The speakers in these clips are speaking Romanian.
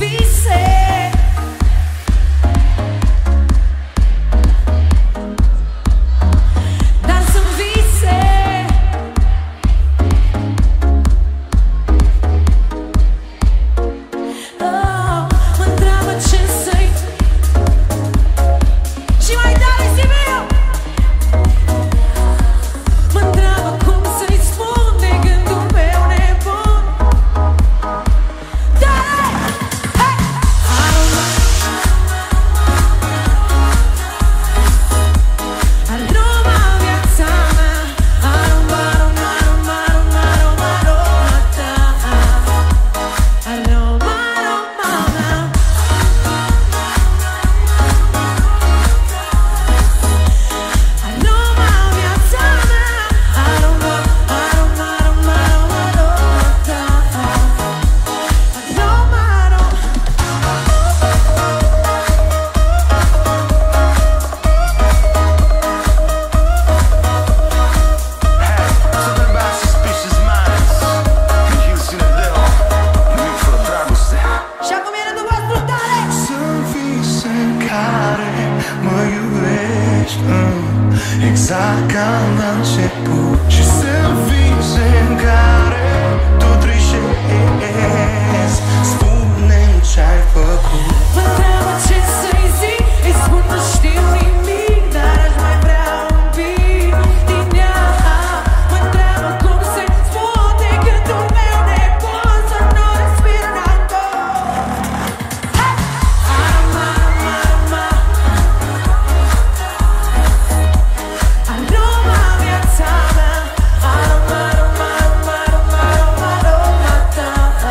Exact ca la început. Și sunt vise în care tu trișezi. Spune-mi ce-ai făcut. Mă întreabă ce să-i zic, îi spun nu știu nimic, dar aș mai vrea un pic din ea. Mă întreabă cum se spune gândul meu nebun să nu respir înapoi. Aroma, aroma, aroma viața mea. Aroma, aroma, aroma, aroma, aroma ta.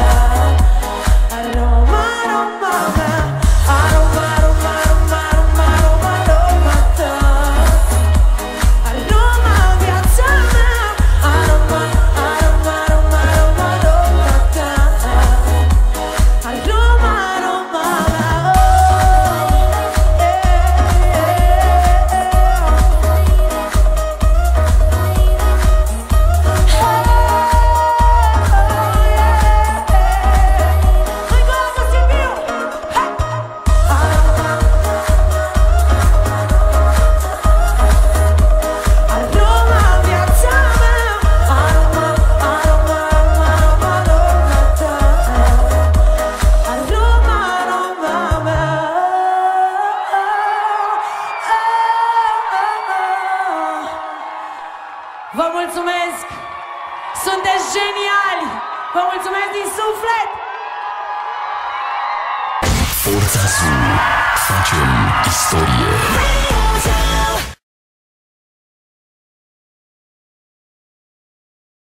Aroma, aroma mea. Aroma, aroma, aroma, aroma, aroma ta. Aroma viața mea. Aroma, aroma, aroma, aroma, aroma ta. Aroma, aroma mea. Hai cu asta, Silviu! Aroma viața mea. Aroma, aroma, aroma, aroma, aroma ta. Aroma, aroma mea. Vă mulțumesc! Sunteți geniali! Vă mulțumesc din suflet! Forța Azul. Facem istorie.